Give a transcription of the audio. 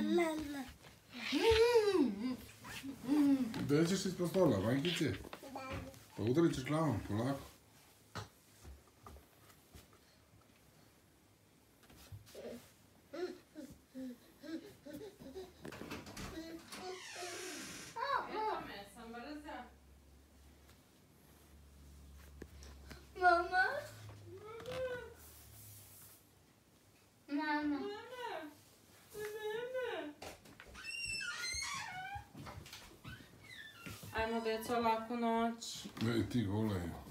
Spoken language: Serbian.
Gdje ćeš ispod stola, Vankice? Pa udarit ćeš glavom, polako. Mama? Mama? Ajmo, djeco, laku noć. Ne, ti golej.